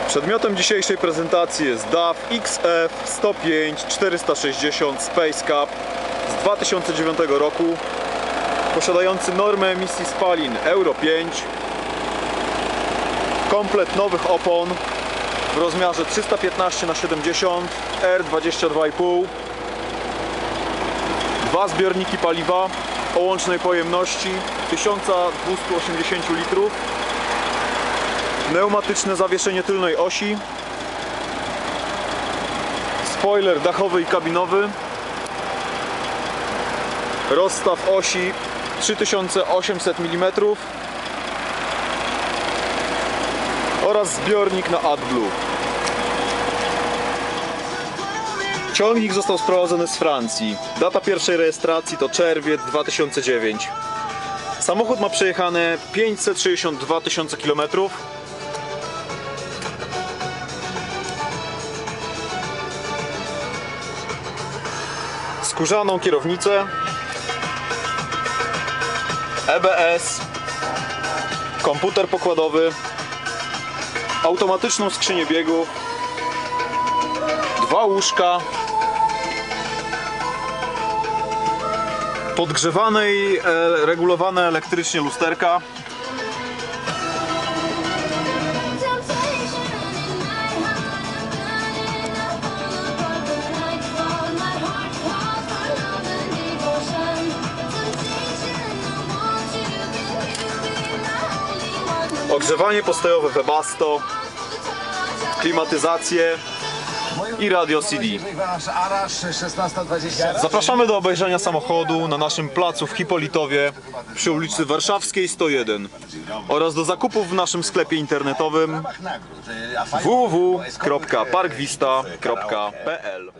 Przedmiotem dzisiejszej prezentacji jest DAF XF-105-460 Space Cup z 2009 roku, posiadający normę emisji spalin Euro 5, komplet nowych opon w rozmiarze 315×70 R22,5, dwa zbiorniki paliwa o łącznej pojemności 1280 litrów, pneumatyczne zawieszenie tylnej osi, spoiler dachowy i kabinowy, rozstaw osi 3800 mm oraz zbiornik na AdBlue. Ciągnik został sprowadzony z Francji. Data pierwszej rejestracji to czerwiec 2009. Samochód ma przejechane 562 tysiące km. Skórzaną kierownicę, EBS, komputer pokładowy, automatyczną skrzynię biegów, dwa łóżka, podgrzewane i regulowane elektrycznie lusterka, ogrzewanie postojowe Webasto, klimatyzację i radio CD. Zapraszamy do obejrzenia samochodu na naszym placu w Hipolitowie przy ulicy Warszawskiej 101 oraz do zakupów w naszym sklepie internetowym www.parkwista.pl.